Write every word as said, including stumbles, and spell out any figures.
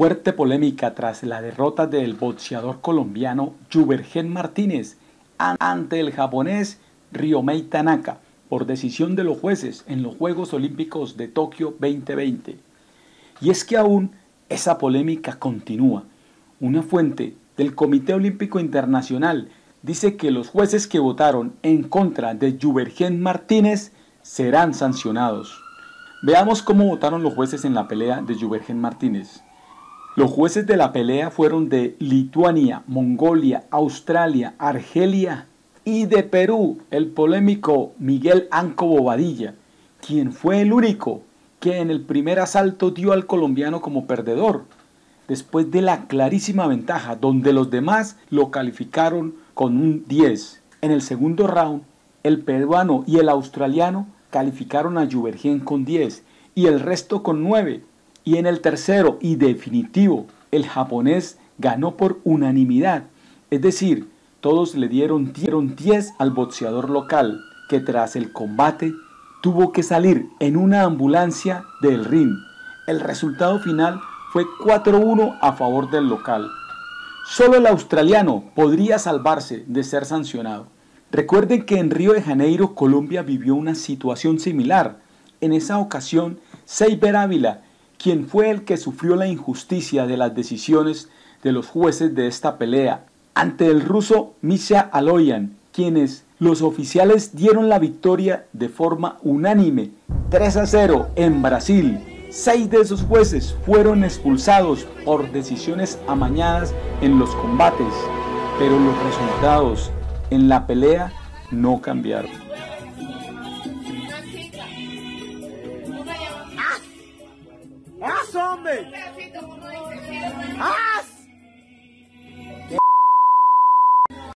Fuerte polémica tras la derrota del boxeador colombiano Juvergen Martínez ante el japonés Ryomei Tanaka por decisión de los jueces en los Juegos Olímpicos de Tokio veinte veinte. Y es que aún esa polémica continúa. Una fuente del Comité Olímpico Internacional dice que los jueces que votaron en contra de Juvergen Martínez serán sancionados. Veamos cómo votaron los jueces en la pelea de Juvergen Martínez. Los jueces de la pelea fueron de Lituania, Mongolia, Australia, Argelia y de Perú, el polémico Miguel Anco Bobadilla, quien fue el único que en el primer asalto dio al colombiano como perdedor, después de la clarísima ventaja donde los demás lo calificaron con un diez. En el segundo round, el peruano y el australiano calificaron a Juvergen con diez y el resto con nueve. Y en el tercero y definitivo, el japonés ganó por unanimidad, es decir, todos le dieron diez al boxeador local, que tras el combate tuvo que salir en una ambulancia del ring. El resultado final fue cuatro uno a favor del local. Solo el australiano podría salvarse de ser sancionado. Recuerden que en Río de Janeiro, Colombia vivió una situación similar. En esa ocasión, Seiber Ávila, quien fue el que sufrió la injusticia de las decisiones de los jueces de esta pelea, ante el ruso Misha Aloyan, quienes los oficiales dieron la victoria de forma unánime, tres a cero en Brasil. Seis de esos jueces fueron expulsados por decisiones amañadas en los combates, pero los resultados en la pelea no cambiaron.